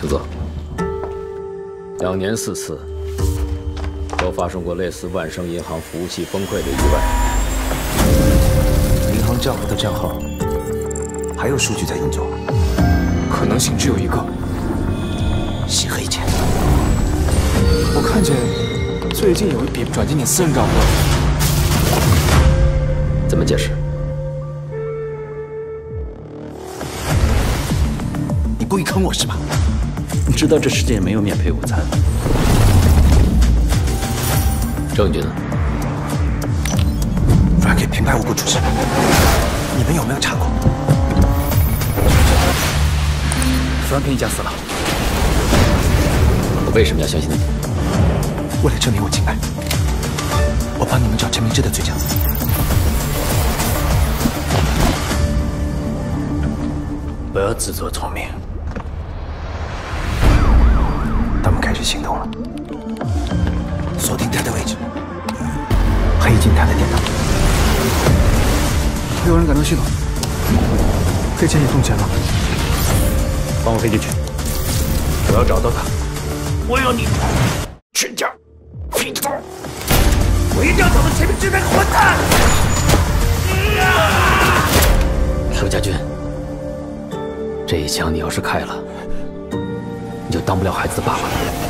请坐。2年4次，都发生过类似万盛银行服务器崩溃的意外。 银行账户的账号还有数据在运作， 可能性只有一个： 洗黑钱。 我看见最近有一笔转进你私人账户了。 怎么解释？ 你故意坑我是吧？ 你知道这世界没有免费午餐。 证据呢？ 转给平白无故出事，你们有没有查过？ 樊平已经死了。 我为什么要相信你？ 为了证明我清白，我帮你们找陈明志的罪证。 不要自作聪明。 他们开始行动了，锁定他的位置，黑进他的电脑。 有人感到系统，黑钱也动起来了。 帮我飞进去，我要找到他。我要你全家拼头！我一定要找到陈明志那个混蛋！ 佘家军，这一枪你要是开了，你就当不了孩子的爸爸了。